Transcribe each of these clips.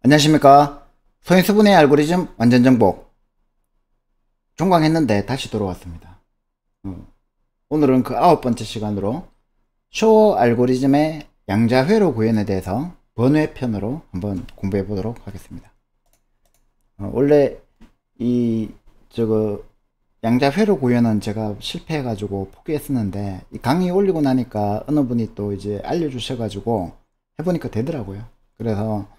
안녕하십니까. 소인수분해 알고리즘 완전정복 종강했는데 다시 돌아왔습니다. 오늘은 그 9번째 시간으로 쇼어 알고리즘의 양자회로 구현에 대해서 번외편으로 한번 공부해 보도록 하겠습니다. 원래 이 양자회로 구현은 제가 실패해 가지고 포기했었는데, 이 강의 올리고 나니까 어느 분이 또 이제 알려주셔 가지고 해보니까 되더라고요. 그래서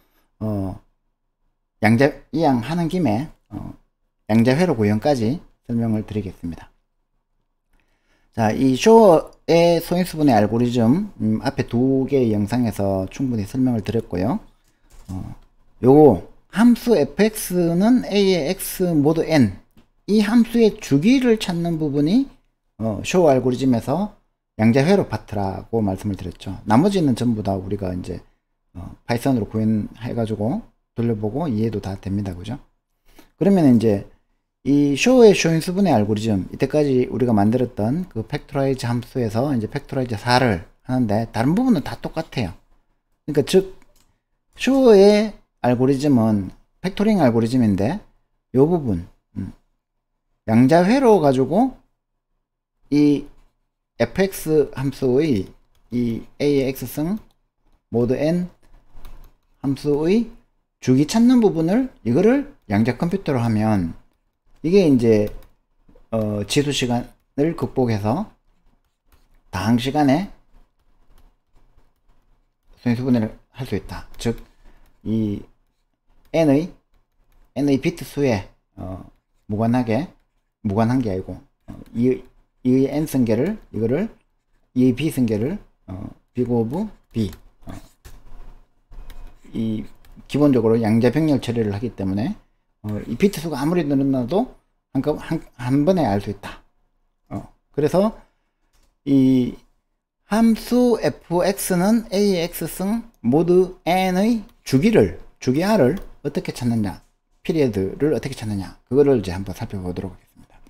이왕 하는 김에 양자회로 구현까지 설명을 드리겠습니다. 자, 이 쇼어의 소인수분해 알고리즘 앞에 두 개의 영상에서 충분히 설명을 드렸고요. 요거 함수 fx는 a의 x 모드 n, 이 함수의 주기를 찾는 부분이 쇼어 알고리즘에서 양자회로 파트라고 말씀을 드렸죠. 나머지는 전부 다 우리가 이제 파이썬으로 구현해 가지고 돌려보고 이해도 다 됩니다. 그죠? 그러면 이제 이 쇼어의 쇼인수분해 알고리즘, 이때까지 우리가 만들었던 그 팩토라이즈 함수에서 이제 팩토라이즈 4를 하는데, 다른 부분은 다 똑같아요. 그러니까 즉 쇼어의 알고리즘은 팩토링 알고리즘인데, 요 부분 양자회로 가지고 이 fx 함수의 이 a의 x승 모드 n 함수의 주기 찾는 부분을, 이거를 양자 컴퓨터로 하면 이게 이제 지수 시간을 극복해서 다항 시간에 소인수분해를 할 수 있다. 즉 이 n의 비트 수에 무관한 게 아니고 이의 n 승계를, 이거를 이의 b 승계를 big of b, 이 기본적으로 양자 병렬 처리를 하기 때문에 이 비트 수가 아무리 늘어나도 한 번에 알 수 있다. 그래서 이 함수 fx는 a의 x승 모드 n의 주기 r을 어떻게 찾느냐, 피리어드를 어떻게 찾느냐, 그거를 이제 한번 살펴보도록 하겠습니다.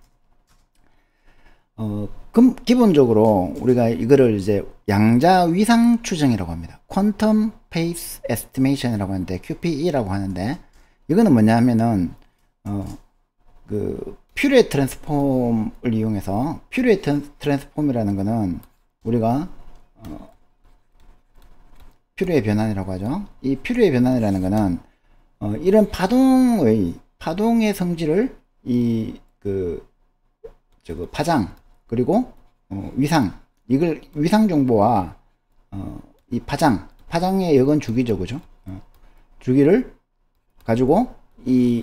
그럼 기본적으로 우리가 이거를 이제 양자 위상 추정이라고 합니다. 퀀텀 페이스 에스티메이션이라고 하는데, QPE라고 하는데, 이거는 뭐냐 하면은 그 퓨리에 트랜스폼을 이용해서, 퓨리에 트랜스폼이라는 거는 우리가 퓨리에 변환이라고 하죠. 이 퓨리에 변환이라는 거는 이런 파동의 성질을 파장 그리고 이걸 위상 정보와 이 파장의 여건 주기죠. 그죠? 주기를 가지고 이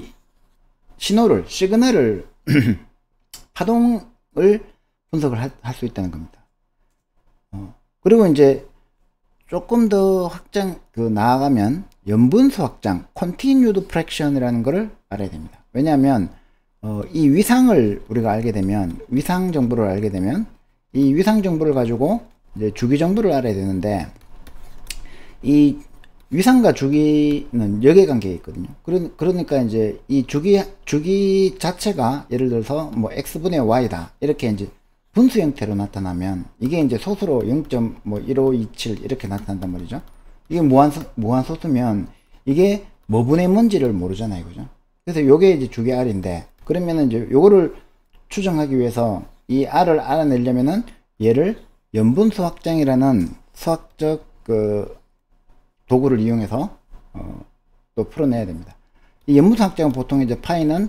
시그널을 파동을 분석을 할 수 있다는 겁니다. 그리고 이제 조금 더 나아가면 연분수 확장, continued fraction이라는 것을 알아야 됩니다. 왜냐하면 이 위상을 우리가 알게 되면, 위상 정보를 알게 되면, 이 위상 정보를 가지고 이제 주기 정보를 알아야 되는데, 이 위상과 주기는 역의관계가 있거든요. 그러니까 이제 이 주기 자체가 예를 들어서 뭐 x분의 y다, 이렇게 이제 분수 형태로 나타나면, 이게 이제 소수로 0.1527 이렇게 나타난단 말이죠. 이게 무한소수면 이게 뭐분의 뭔지를 모르잖아요. 그죠? 그래서 요게 이제 주기 r인데, 그러면은 이제 요거를 추정하기 위해서 이 r을 알아내려면은 얘를 연분수 확장이라는 수학적 도구를 이용해서 또 풀어내야 됩니다. 이 연분수 확장은 보통 이제 파이는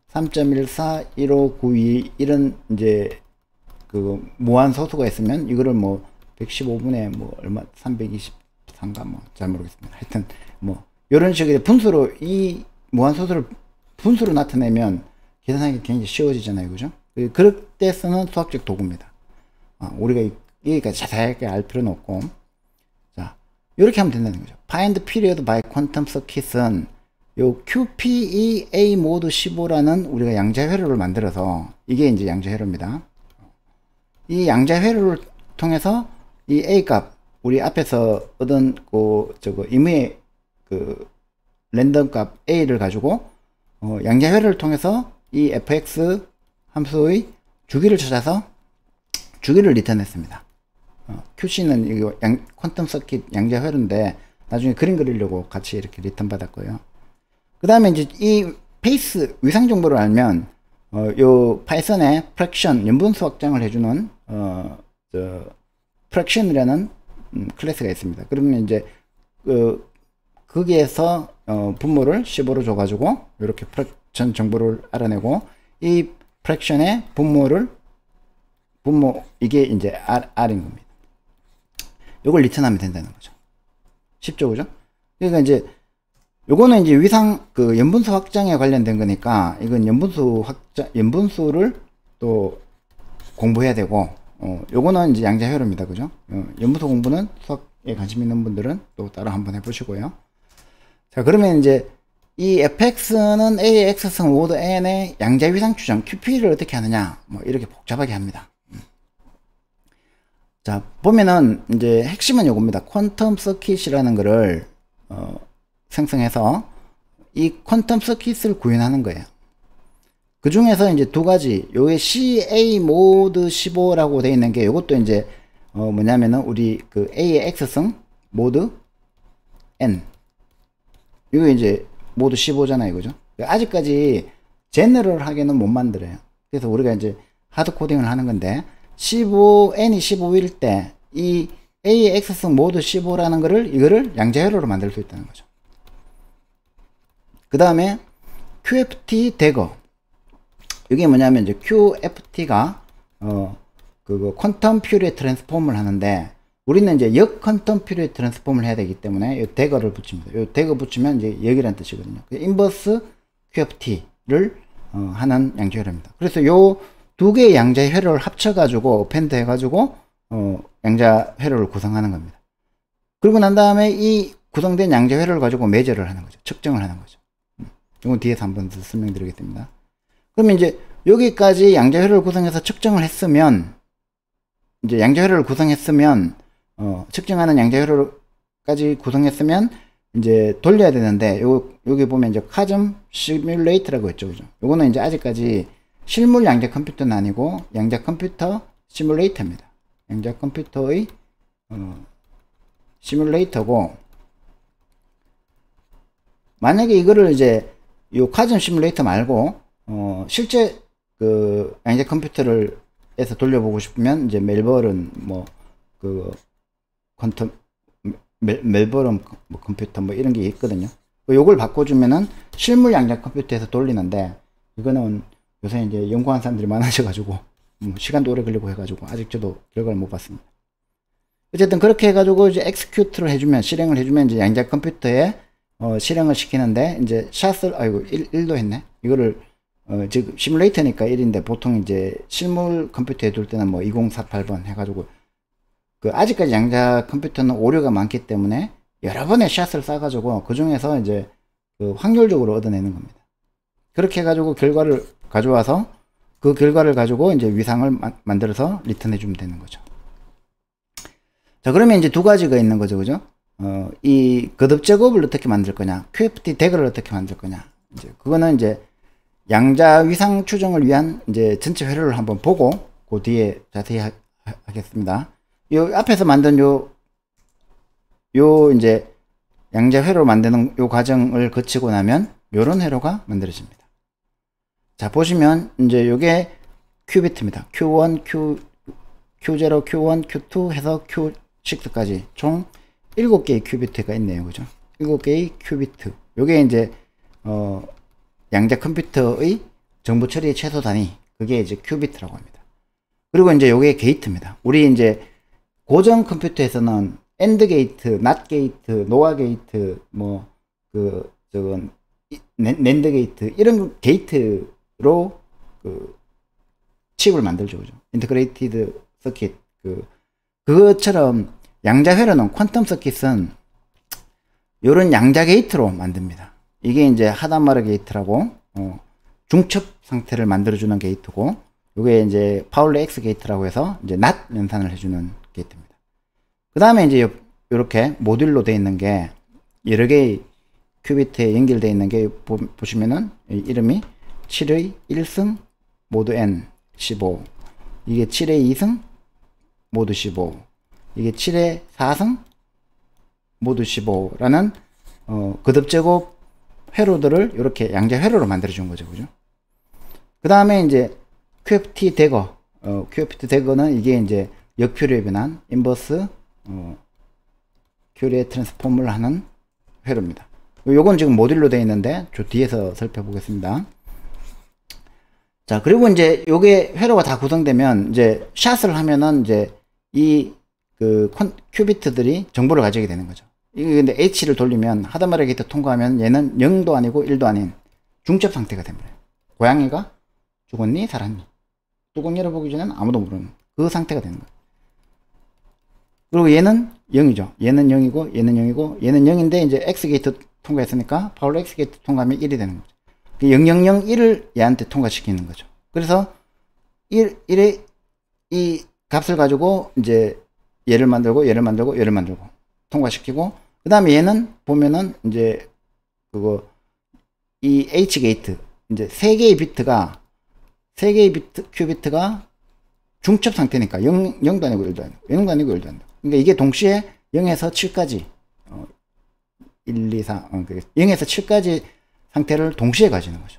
3.141592 이런 이제 그 무한 소수가 있으면, 이거를 뭐 115분의 뭐 얼마 323가 뭐 잘 모르겠습니다. 하여튼 뭐 이런 식의 분수로, 이 무한 소수를 분수로 나타내면 계산하기 굉장히 쉬워지잖아요. 그죠? 그럴 때 쓰는 수학적 도구입니다. 우리가 여기까지 자세하게 알 필요는 없고, 자, 이렇게 하면 된다는 거죠. Find period by quantum circuit은 요 QPEA 모드 15라는 우리가 양자회로를 만들어서, 이게 이제 양자회로입니다. 이 양자회로를 통해서 이 A 값, 우리 앞에서 얻은 임의의 랜덤 값 A를 가지고 양자회로를 통해서 이 fx 함수의 주기를 찾아서 주기를 리턴했습니다. QC는 이거 퀀텀 서킷 양자회로인데, 나중에 그림 그리려고 같이 이렇게 리턴 받았고요. 그 다음에 이제 이 페이스 위상 정보를 알면 요 파이썬의 프랙션 연분수 확장을 해주는 프랙션이라는 클래스가 있습니다. 그러면 이제 거기에서 분모를 15로 줘가지고 이렇게 프랙션 정보를 알아내고 이 프랙션의 분모 이게 이제 R인 겁니다. 요걸 리턴하면 된다는 거죠. 쉽죠, 그죠? 그러니까 이제 요거는 이제 위상 연분수 확장에 관련된 거니까 이건 연분수를 또 공부해야 되고 요거는 이제 양자회로입니다, 그죠? 연분수 공부는 수학에 관심 있는 분들은 또 따라 한번 해보시고요. 자, 그러면 이제 이 fx는 a의 x승 모드 n의 양자위상 추정 QP를 어떻게 하느냐, 뭐 이렇게 복잡하게 합니다. 자, 보면은 이제 핵심은 요겁니다. 퀀텀 서킷이라는 거를 생성해서 이 퀀텀 서킷을 구현하는 거예요. 그 중에서 이제 두 가지, 요게 CA 모드 15라고 되어 있는 게 요것도 이제 뭐냐면은 우리 그 A의 X승 모드 N, 이거 이제 모드 15잖아요, 그죠? 아직까지 제너럴하게는 못 만들어요. 그래서 우리가 이제 하드 코딩을 하는 건데, N이 15일 때 이 A의 X승 모드 15라는 거를 이거를 양자회로로 만들 수 있다는 거죠. 그 다음에 QFT 대거, 이게 뭐냐면 이제 QFT가 그거 퀀텀 퓨리에 트랜스폼을 하는데, 우리는 이제 역 퀀텀 퓨리에 트랜스폼을 해야 되기 때문에 이 대거를 붙입니다. 이 대거 붙이면 이제 역이라는 뜻이거든요. 인버스 QFT를 하는 양자회로입니다. 그래서 요 두 개의 양자회로를 합쳐가지고 어펜드 해가지고 양자회로를 구성하는 겁니다. 그리고 난 다음에 이 구성된 양자회로를 가지고 매저를 하는 거죠. 측정을 하는 거죠. 이건 뒤에서 한번 더 설명드리겠습니다. 그러면 이제 여기까지 양자회로를 구성해서 측정을 했으면, 이제 양자회로를 구성했으면 측정하는 양자회로까지 구성했으면 이제 돌려야 되는데, 여기 보면 이제 카즘 시뮬레이터라고 했죠, 그죠? 요거는 이제 아직까지 실물 양자 컴퓨터는 아니고 양자 컴퓨터 시뮬레이터입니다. 양자 컴퓨터의 시뮬레이터고, 만약에 이거를 이제 요 카즘 시뮬레이터 말고 실제 그 양자 컴퓨터를 해서 돌려보고 싶으면 이제 멜버른 퀀텀 멜버른 컴퓨터 뭐 이런 게 있거든요. 요걸 바꿔주면은 실물 양자 컴퓨터에서 돌리는데, 이거는 요새 이제 연구한 사람들이 많아져가지고 시간도 오래 걸리고 해가지고 아직 저도 결과를 못 봤습니다. 어쨌든 그렇게 해가지고 이제 execute를 해주면, 실행을 해주면 이제 양자 컴퓨터에 실행을 시키는데, 이제 샷을, 아이고 1도 했네. 이거를 지금 시뮬레이터니까 1인데 보통 이제 실물 컴퓨터에 둘 때는 뭐 2048번 해가지고, 그 아직까지 양자 컴퓨터는 오류가 많기 때문에 여러 번의 샷을 쏴가지고 그 중에서 이제 그 확률적으로 얻어내는 겁니다. 그렇게 해가지고 결과를 가져와서 그 결과를 가지고 이제 위상을 만들어서 리턴해 주면 되는 거죠. 자, 그러면 이제 두 가지가 있는 거죠, 그죠? 이 거듭 제곱을 어떻게 만들 거냐, QFT 대거를 어떻게 만들 거냐, 이제 그거는 이제 양자 위상 추정을 위한 이제 전체 회로를 한번 보고 그 뒤에 자세히 하겠습니다. 요 앞에서 만든 요 이제 양자 회로 만드는 요 과정을 거치고 나면 요런 회로가 만들어집니다. 자, 보시면 이제 요게 큐비트입니다. Q1, Q0, Q1, Q2 해서 Q6까지 총 7개의 큐비트가 있네요, 그죠? 7개의 큐비트. 요게 이제 양자 컴퓨터의 정보 처리의 최소 단위, 그게 이제 큐비트라고 합니다. 그리고 이제 요게 게이트입니다. 우리 이제 고전 컴퓨터에서는 AND 게이트, NOT 게이트, NOR 게이트, NAND 게이트, 이런 게이트로 칩을 만들죠, 그죠? 인터그레이티드 서킷. 그것처럼 양자회로는, 퀀텀 서킷은 요런 양자 게이트로 만듭니다. 이게 이제 하단마르 게이트라고, 중첩 상태를 만들어주는 게이트고, 요게 이제 파울레 X 게이트라고 해서 이제 NOT 연산을 해주는 게이트입니다. 그 다음에 이제 요렇게 모듈로 되어 있는 게 여러 개의 큐비트에 연결되어 있는 게 보시면은 이름이 7의 1승 모드 N 15, 이게 7의 2승 모드 15, 이게 7의 4승 모드 15라는 거듭제곱 회로들을 이렇게 양자 회로로 만들어 준 거죠. 그죠? 그 다음에 이제 QFT 대거, QFT 대거는 이게 이제 역퓨리에 변한 인버스 큐리에 트랜스폼을 하는 회로입니다. 요건 지금 모듈로 되어 있는데 저 뒤에서 살펴보겠습니다. 자, 그리고 이제 요게 회로가 다 구성되면 이제 샷을 하면은 이제 이 큐비트들이 정보를 가지게 되는 거죠. 이게 근데 H를 돌리면 하드웨어 게이트 통과하면 얘는 0도 아니고 1도 아닌 중첩 상태가 됩니다. 고양이가 죽었니 살았니 뚜껑 열어보기 전에는 아무도 모르는 그 상태가 되는 거예요. 그리고 얘는 0이죠. 얘는 0이고 얘는 0이고 얘는 0인데 이제 X 게이트 통과했으니까 파울로 X 게이트 통과하면 1이 되는 거죠. 0001을 얘한테 통과시키는 거죠. 그래서 1의 이 값을 가지고 이제 얘를 만들고 얘를 만들고 얘를 만들고 통과시키고 그 다음에 얘는 보면은 이제 이 H 게이트 이제 3개의 비트가 3개의 큐비트가 중첩 상태니까 0도 아니고 1도 아니고 0도 아니고 1도 아니고 그러니까 이게 동시에 0에서 7까지 1, 2, 4 0에서 7까지 상태를 동시에 가지는 거죠.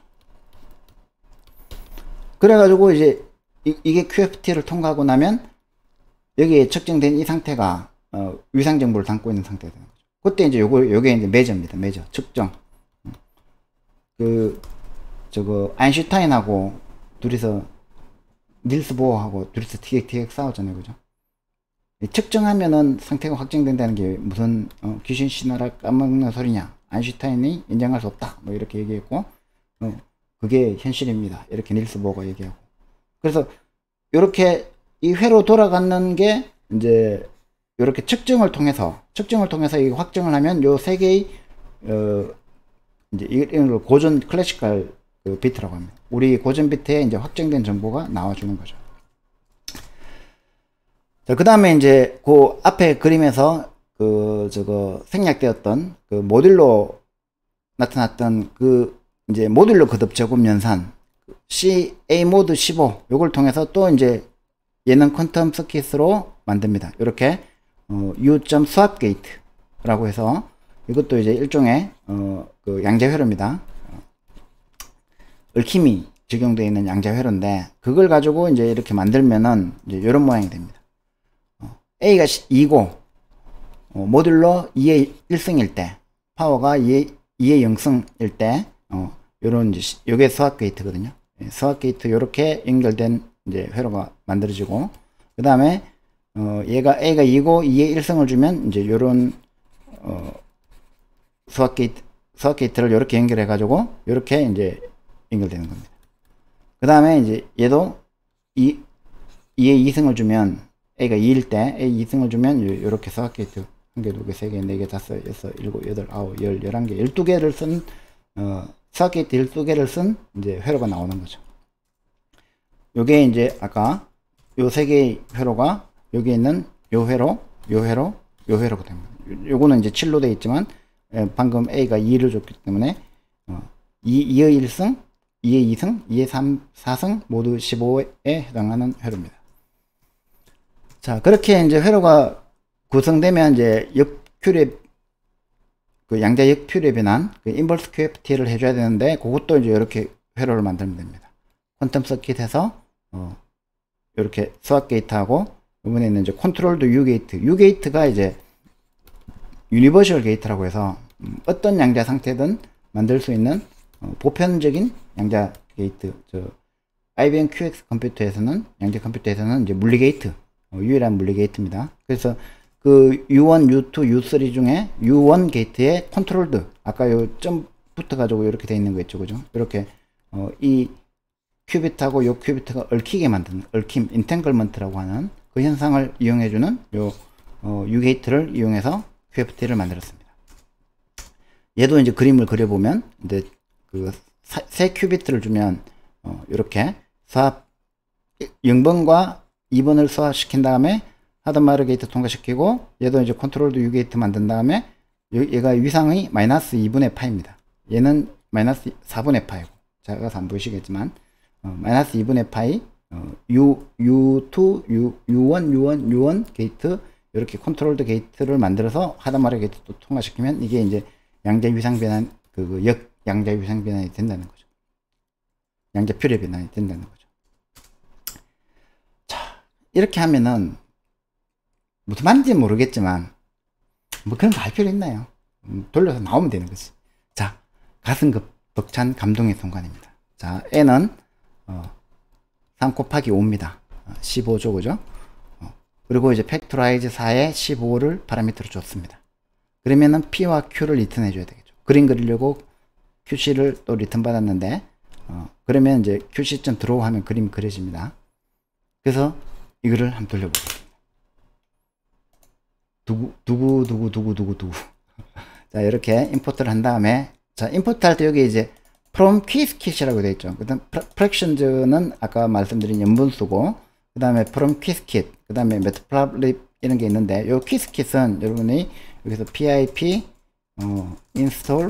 그래가지고 이제 이게 QFT를 통과하고 나면 여기에 측정된 이 상태가 위상 정보를 담고 있는 상태가 되는 거죠. 그때 이제 요게 이제 매저입니다. 매저 측정. 아인슈타인하고 둘이서 닐스 보어하고 둘이서 티격태격 싸웠잖아요. 그죠? 측정하면은 상태가 확정된다는 게 무슨 귀신 신화라 까먹는 소리냐. 아인슈타인이 인정할 수 없다. 뭐 이렇게 얘기했고 그게 현실입니다. 이렇게 닐스 보어가 얘기하고. 그래서 이렇게 이 회로 돌아가는 게 이제 이렇게 측정을 통해서 이 확정을 하면 요 세 개의 이제 이걸 고전 클래시컬 비트라고 합니다. 우리 고전 비트에 이제 확정된 정보가 나와주는 거죠. 자, 그 다음에 이제 그 앞에 그림에서 생략되었던 모듈로 나타났던 이제 모듈로 거듭 제곱 연산 A 모드 15 요걸 통해서 또 이제 얘는 퀀텀 서킷으로 만듭니다. 이렇게 U.swap swap gate라고 해서 이것도 이제 일종의 양자 회로입니다. 얽힘이 적용되어 있는 양자 회로인데 그걸 가지고 이제 이렇게 만들면은 이제 이런 모양이 됩니다. A가 2고 모듈로 2의 1승일 때 파워가 2의 0승일 때 요런 이제 요게 스왑 게이트거든요. 스왑 게이트 요렇게 연결된 이제 회로가 만들어지고 그 다음에 얘가 A가 2고 2의 1승을 주면 이제 요런 스왑 게이트를 요렇게 연결해 가지고 요렇게 이제 연결되는 겁니다. 그 다음에 이제 얘도 2의 2승을 주면 A가 2일 때 A 2승을 주면 요렇게 스왑 게이트 1개, 2개, 3개, 4개, 5, 6, 7, 8, 9, 10, 11개, 12개를 쓴 스왑 게이트 12개를 쓴 이제 회로가 나오는 거죠. 요게 이제 아까 요 세 개의 회로가 여기 있는 요 회로, 요 회로, 요 회로가 됩니다. 요거는 이제 7로 되어 있지만 방금 A가 2를 줬기 때문에 2의 1승, 2의 2승, 2의 4승 모두 15에 해당하는 회로입니다. 자, 그렇게 이제 회로가 구성되면 이제 역퓨리에 양자 역퓨리에 변한 인버스 QFT를 해줘야 되는데 그것도 이제 이렇게 회로를 만들면 됩니다. 퀀텀 서킷에서 이렇게 스왑 게이트하고 이번에 있는 이제 컨트롤드 U 게이트가 이제 유니버셜 게이트라고 해서 어떤 양자 상태든 만들 수 있는 보편적인 양자 게이트. IBM QX 컴퓨터에서는 양자 컴퓨터에서는 이제 물리 게이트, 유일한 물리 게이트입니다. 그래서 U1, U2, U3 중에 U1 게이트의 컨트롤드, 아까 요 점 붙어 가지고 이렇게 돼 있는 거 있죠, 그죠? 이렇게 이 큐빗하고 요 큐빗가 얽히게 만드는 얽힘, 인탱글먼트라고 하는 그 현상을 이용해주는 요 U 게이트를 이용해서 QFT를 만들었습니다. 얘도 이제 그림을 그려보면 이제 세 큐비트를 주면 이렇게 수압 0번과 2번을 수압시킨 다음에 하드마이어 게이트 통과시키고 얘도 이제 컨트롤드 U 게이트 만든 다음에 얘가 위상의 마이너스 2분의 파입니다. 얘는 마이너스 4분의 파이고 작아서 안 보이시겠지만 마이너스 2분의 파이 U2, U1 게이트 이렇게 컨트롤드 게이트를 만들어서 하드마이어 게이트 또 통과시키면 이게 이제 양자 위상 변환 양자 유상 변환이 된다는 거죠. 양자 표례 변환이 된다는 거죠. 자, 이렇게 하면은 무슨 말인지 모르겠지만 뭐 그런 거 할 필요 있나요? 돌려서 나오면 되는 거지. 자, 가슴급 벅찬 감동의 순간입니다. 자, n은 3 곱하기 5입니다. 15죠, 그죠? 그리고 이제 팩토라이즈 4에 15를 파라미터로 줬습니다. 그러면은 P와 Q를 리턴해 줘야 되겠죠. 그림 그리려고 QC를 또 리턴 받았는데, 그러면 이제 QC.draw 드로우 하면 그림이 그려집니다. 그래서 이거를 한번 돌려보겠습니다. 두구. 자, 이렇게 임포트를 한 다음에, 자, 임포트 할 때 여기 이제 from quiskit이라고 되어 있죠. 그 다음 fractions는 아까 말씀드린 연분수고, 그 다음에 from quiskit, 그 다음에 matplotlib 이런 게 있는데, 요 quiskit은 여러분이 여기서 pip install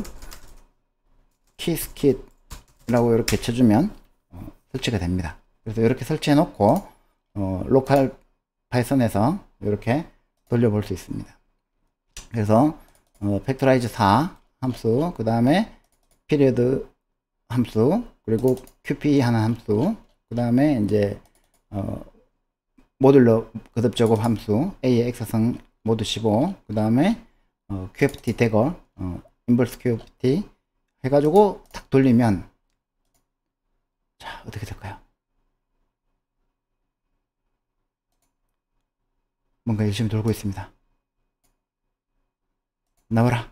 quiskit라고 이렇게 쳐주면 설치가 됩니다. 그래서 이렇게 설치해 놓고 로컬 파이썬에서 이렇게 돌려볼 수 있습니다. 그래서 팩토라이즈 4 함수, 그 다음에 period 함수, 그리고 qp 하나 함수, 그 다음에 이제 모듈러 거듭 작업 함수 a의 x성 모두 15, 그 다음에 qft 대거 인버스 qft 해가지고 탁 돌리면, 자, 어떻게 될까요? 뭔가 열심히 돌고 있습니다. 나와라.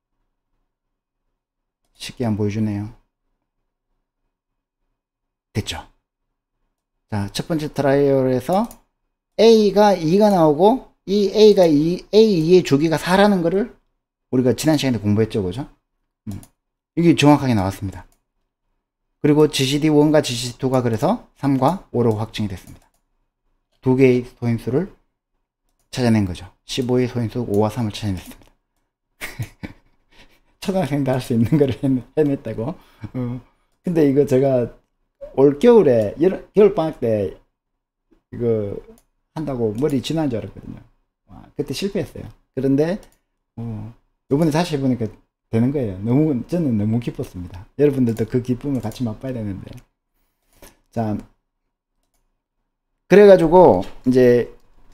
쉽게 안 보여주네요. 됐죠? 자, 첫 번째 트라이얼에서 A가 2가 나오고, 이 A가 A2의 주기가 4라는 거를 우리가 지난 시간에 공부했죠, 그죠? 이게 정확하게 나왔습니다. 그리고 GCD1과 GCD2가 그래서 3과 5로 확정이 됐습니다. 두 개의 소인수를 찾아낸 거죠. 15의 소인수 5와 3을 찾아냈습니다. 초등학생도 할 수 있는 거를 해냈다고. 근데 이거 제가 올 겨울에, 겨울방학 때 이거 한다고 머리 지난 줄 알았거든요. 그때 실패했어요. 그런데 요번에 다시 해보니까 되는 거예요. 저는 너무 기뻤습니다. 여러분들도 그 기쁨을 같이 맛봐야 되는데. 자, 그래가지고 이제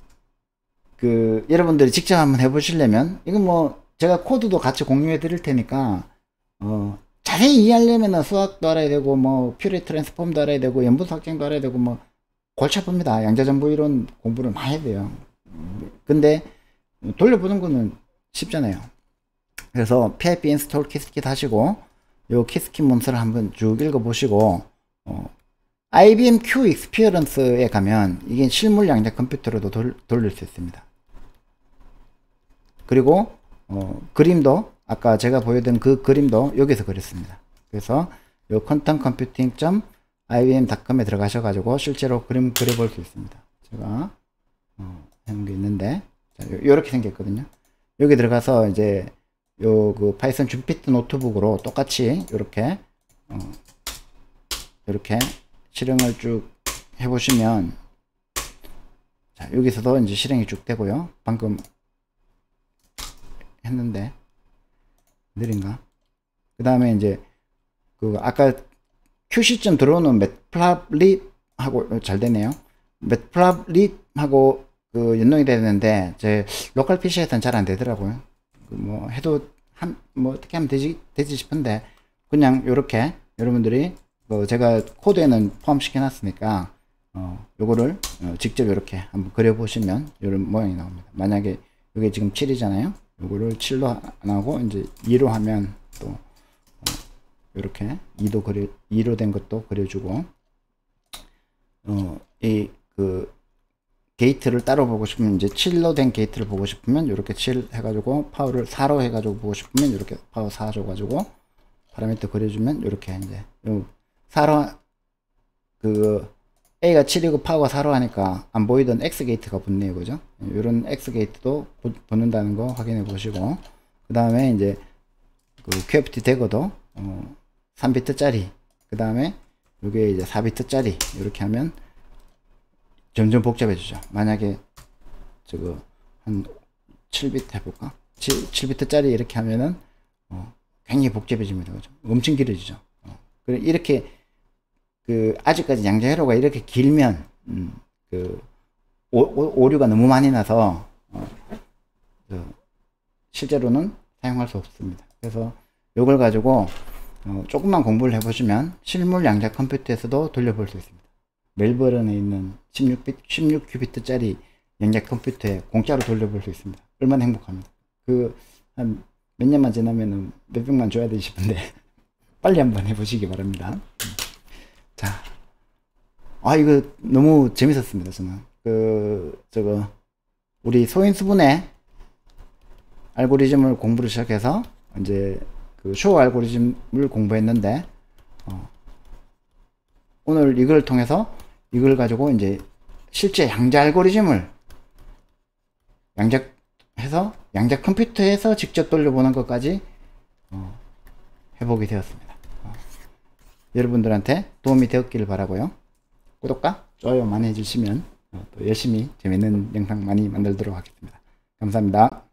여러분들이 직접 한번 해보시려면, 이건 뭐 제가 코드도 같이 공유해 드릴 테니까 자세히 이해하려면 수학도 알아야 되고, 뭐 퓨리 트랜스폼도 알아야 되고, 연분수 확정도 알아야 되고, 뭐 골치 아픕니다. 양자전부 이론 공부를 많이 해야 돼요. 근데 돌려보는 거는 쉽잖아요. 그래서 pip install quiskit 하시고, 요 quiskit 문서를 한번 쭉 읽어보시고, IBM Q Experience에 가면 이게 실물 양자 컴퓨터로도 돌릴 수 있습니다. 그리고 그림도 아까 제가 보여드린 그 그림도 여기서 그렸습니다. 그래서 요 quantumcomputing.ibm.com에 들어가셔가지고 실제로 그림 그려볼 수 있습니다. 제가 하는 게 있는데, 자, 요렇게 생겼거든요. 여기 들어가서 이제 그 파이썬 주피터 노트북으로 똑같이 이렇게 실행을 쭉 해보시면, 자, 여기서도 이제 실행이 쭉 되고요. 방금 했는데 느린가? 그 다음에 이제 아까 QC.draw 드로우는 matplotlib하고 잘 되네요. matplotlib하고 연동이 되는데 제 로컬 PC에서는 잘 안 되더라고요. 뭐 해도 뭐 어떻게 하면 되지 싶은데, 그냥 요렇게 여러분들이 제가 코드에는 포함시켜 놨으니까 요거를 직접 이렇게 한번 그려 보시면 이런 모양이 나옵니다. 만약에 이게 지금 7이잖아요. 요거를 7로 안 하고 이제 2로 하면 또 이렇게 2로 된 것도 그려주고, 게이트를 따로 보고 싶으면 이제 7로 된 게이트를 보고 싶으면 이렇게 7 해가지고 파워를 4로 해가지고 보고 싶으면 이렇게 파워 4 줘가지고 파라미터 그려주면 이렇게 이제 4로 A가 7이고 파워가 4로 하니까 안 보이던 X 게이트가 붙네요, 그죠? 이런 X 게이트도 붙는다는 거 확인해 보시고, 그 다음에 이제 QFT 대거도 3비트짜리, 그 다음에 이게 이제 4비트짜리 이렇게 하면 점점 복잡해지죠. 만약에 한 7비트 해볼까? 7비트짜리 이렇게 하면은 굉장히 복잡해집니다. 그죠? 엄청 길어지죠. 그래, 이렇게, 아직까지 양자 회로가 이렇게 길면, 오류가 너무 많이 나서, 실제로는 사용할 수 없습니다. 그래서 이걸 가지고, 조금만 공부를 해보시면, 실물 양자 컴퓨터에서도 돌려볼 수 있습니다. 멜버른에 있는 16큐비트짜리 양자 컴퓨터에 공짜로 돌려볼 수 있습니다. 얼마나 행복합니다. 한 몇 년만 지나면은 몇백만 줘야 되지 싶은데, 빨리 한번 해보시기 바랍니다. 자, 이거 너무 재밌었습니다. 저는 우리 소인수분해 알고리즘을 공부를 시작해서 이제 쇼 알고리즘을 공부했는데, 오늘 이걸 통해서 이걸 가지고 이제 실제 양자 알고리즘을 양자 컴퓨터에서 직접 돌려보는 것까지 해보게 되었습니다. 여러분들한테 도움이 되었기를 바라고요. 구독과 좋아요 많이 해주시면 또 열심히 재밌는 영상 많이 만들도록 하겠습니다. 감사합니다.